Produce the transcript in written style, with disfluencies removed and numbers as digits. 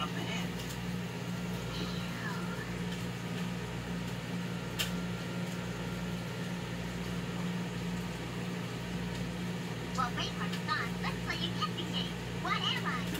up ahead. Well, Braveheart's gone. Let's play a guessing game. What am I?